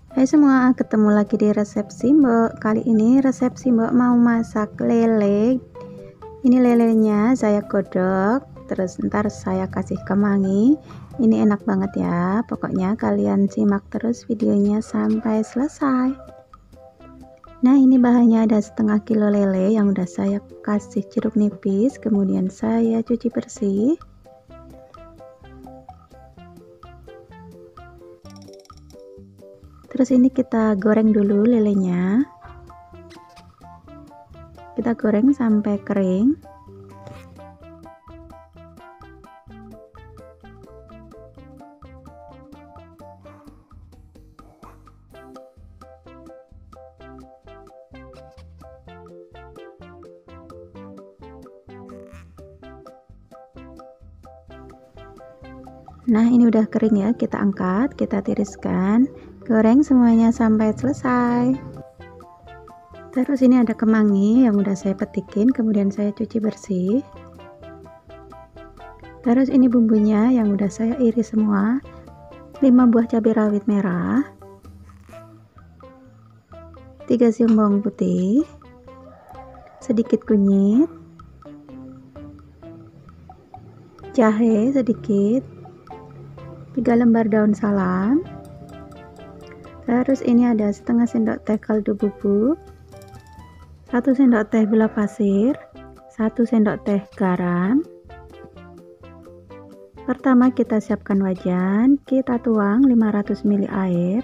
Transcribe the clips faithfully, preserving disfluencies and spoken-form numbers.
Hai semua, ketemu lagi di resep Simbok. Kali ini resep Simbok mau masak lele. Ini lelenya saya godok, terus ntar saya kasih kemangi. Ini enak banget ya. Pokoknya kalian simak terus videonya sampai selesai. Nah, ini bahannya ada setengah kilo lele yang udah saya kasih jeruk nipis, kemudian saya cuci bersih. Terus ini kita goreng dulu lelenya. Kita goreng sampai kering. Nah, ini udah kering ya, kita angkat, kita tiriskan, goreng semuanya sampai selesai. Terus ini ada kemangi yang udah saya petikin, kemudian saya cuci bersih. Terus ini bumbunya yang udah saya iris semua, lima buah cabai rawit merah, tiga siung bawang putih, sedikit kunyit, jahe sedikit, tiga lembar daun salam. Terus ini ada setengah sendok teh kaldu bubuk, satu sendok teh gula pasir, satu sendok teh garam. Pertama kita siapkan wajan, kita tuang lima ratus mililiter air.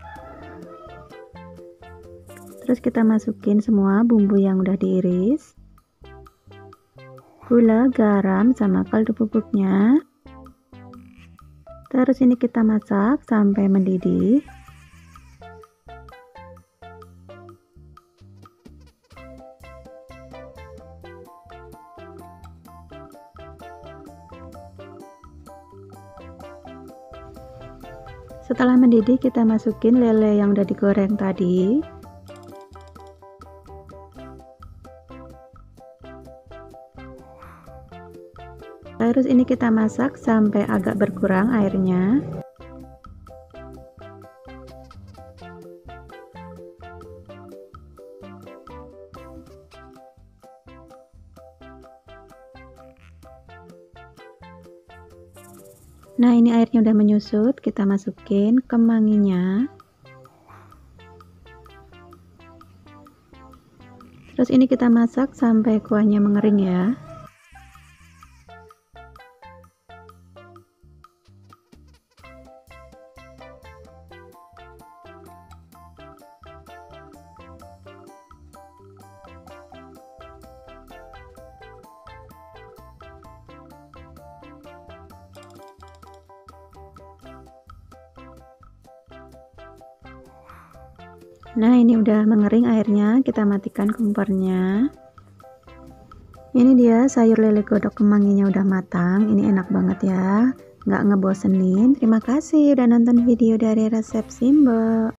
Terus kita masukin semua bumbu yang udah diiris, gula, garam, sama kaldu bubuknya. Terus ini kita masak sampai mendidih. Setelah mendidih kita masukin lele yang udah digoreng tadi. Terus ini kita masak sampai agak berkurang airnya. Nah, ini airnya udah menyusut, kita masukin kemanginya. Terus ini kita masak sampai kuahnya mengering ya. Nah, ini udah mengering airnya, kita matikan kompornya. Ini dia sayur lele godok kemanginya udah matang. Ini enak banget ya, nggak ngebosenin. Terima kasih udah nonton video dari resep Simbok.